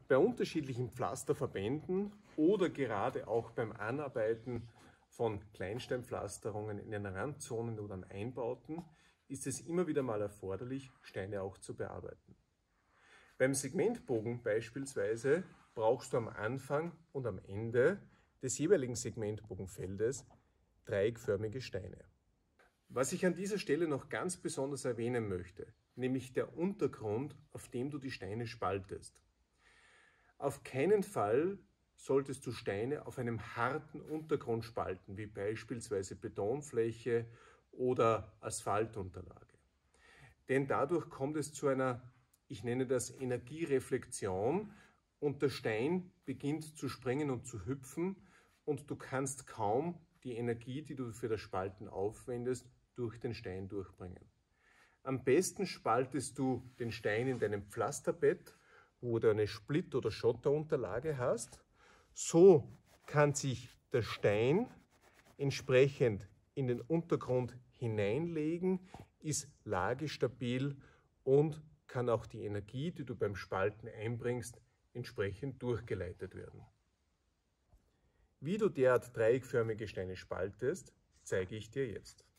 Bei unterschiedlichen Pflasterverbänden oder gerade auch beim Anarbeiten von Kleinsteinpflasterungen in den Randzonen oder an Einbauten ist es immer wieder mal erforderlich, Steine auch zu bearbeiten. Beim Segmentbogen beispielsweise brauchst du am Anfang und am Ende des jeweiligen Segmentbogenfeldes dreieckförmige Steine. Was ich an dieser Stelle noch ganz besonders erwähnen möchte, nämlich der Untergrund, auf dem du die Steine spaltest. Auf keinen Fall solltest du Steine auf einem harten Untergrund spalten, wie beispielsweise Betonfläche oder Asphaltunterlage. Denn dadurch kommt es zu einer, ich nenne das Energiereflexion, und der Stein beginnt zu springen und zu hüpfen und du kannst kaum die Energie, die du für das Spalten aufwendest, durch den Stein durchbringen. Am besten spaltest du den Stein in deinem Pflasterbett, wo du eine Split- oder Schotterunterlage hast. So kann sich der Stein entsprechend in den Untergrund hineinlegen, ist lagestabil und kann auch die Energie, die du beim Spalten einbringst, entsprechend durchgeleitet werden. Wie du derart dreieckförmige Steine spaltest, zeige ich dir jetzt.